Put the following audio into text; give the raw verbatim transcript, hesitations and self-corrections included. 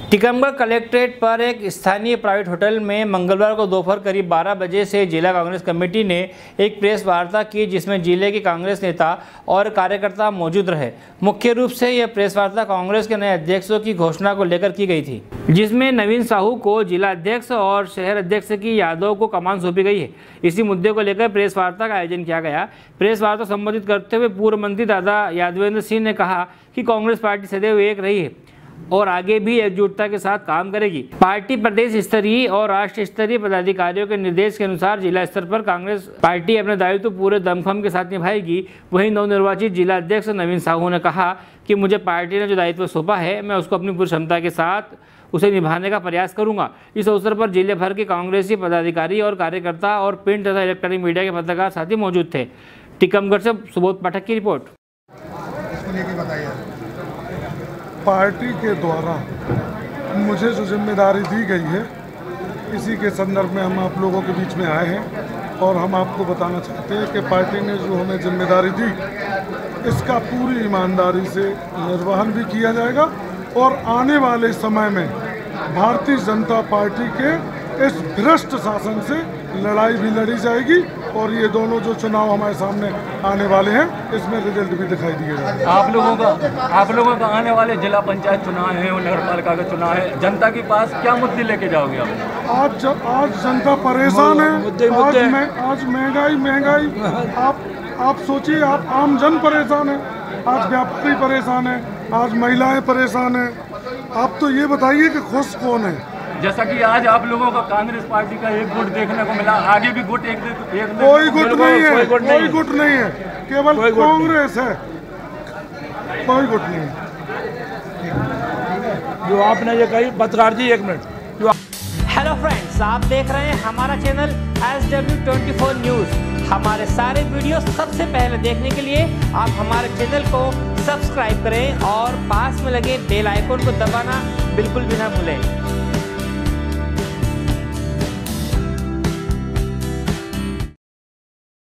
Tikamgarh collectorate पर एक स्थानीय प्राइवेट होटल में मंगलवार को दोपहर करीब बारह बजे से जिला कांग्रेस कमेटी ने एक प्रेस वार्ता की, जिसमें जिले के कांग्रेस नेता और कार्यकर्ता मौजूद रहे। मुख्य रूप से यह प्रेस वार्ता कांग्रेस के नए अध्यक्षों की घोषणा को लेकर की गई थी, जिसमें नवीन साहू को जिला अध्यक्ष और शहर अध्यक्ष की यादव को कमान सौंपी गई है। इसी मुद्दे को लेकर प्रेस वार्ता का आयोजन किया गया। प्रेस वार्ता संबोधित करते हुए पूर्व मंत्री दादा यादवेंद्र सिंह ने कहा कि कांग्रेस पार्टी सदैव एक रही है और आगे भी एकजुटता के साथ काम करेगी। पार्टी प्रदेश स्तरीय और राष्ट्रीय स्तरीय पदाधिकारियों के निर्देश के अनुसार जिला स्तर पर कांग्रेस पार्टी अपने दायित्व पूरे दमखम के साथ निभाएगी। वहीं नवनिर्वाचित जिला अध्यक्ष नवीन साहू ने कहा कि मुझे पार्टी ने जो दायित्व सौंपा है, मैं उसको अपनी पूरी क्षमता के साथ उसे निभाने का प्रयास करूंगा। इस अवसर पर जिले भर के कांग्रेसी पदाधिकारी और कार्यकर्ता और प्रिंट तथा इलेक्ट्रॉनिक मीडिया के पत्रकार साथी मौजूद थे। टीकमगढ़ से सुबोध पाठक की रिपोर्ट। पार्टी के द्वारा मुझे जो जिम्मेदारी दी गई है, इसी के संदर्भ में हम आप लोगों के बीच में आए हैं और हम आपको बताना चाहते हैं कि पार्टी ने जो हमें जिम्मेदारी दी, इसका पूरी ईमानदारी से निर्वहन भी किया जाएगा और आने वाले समय में भारतीय जनता पार्टी के इस भ्रष्ट शासन से लड़ाई भी लड़ी जाएगी और ये दोनों जो चुनाव हमारे सामने आने वाले हैं, इसमें रिजल्ट भी दिखाई दिए जाएंगे। आप लोगों का आप लोगों का आने वाले जिला पंचायत चुनाव है और नगर पालिका का चुनाव है, जनता के पास क्या मुद्दे लेके जाओगे आप? आज जब आज जनता परेशान है, आज मैं आज महंगाई महंगाई आप आप सोचिए, आप आम जन परेशान है, आज व्यापारी परेशान है, आज महिलाएं परेशान है। आप तो ये बताइए कि खुश कौन है? जैसा कि आज आप लोगों का कांग्रेस पार्टी का एक गुट देखने को मिला, आगे भी गुट एक, एक कोई गुट नहीं है, कोई गुट नहीं है, केवल कांग्रेस है, कोई गुट नहीं है। जो आपने ये कही पत्रकार जी, एक मिनट। हेलो फ्रेंड्स, आप देख रहे हैं हमारा channel S W twenty four news. हमारे सारे वीडियो सबसे पहले देखने के लिए आप हमारे चैनल को सब्सक्राइब करें और पास में लगे बेल आइकन को दबाना बिल्कुल भी ना भूलें।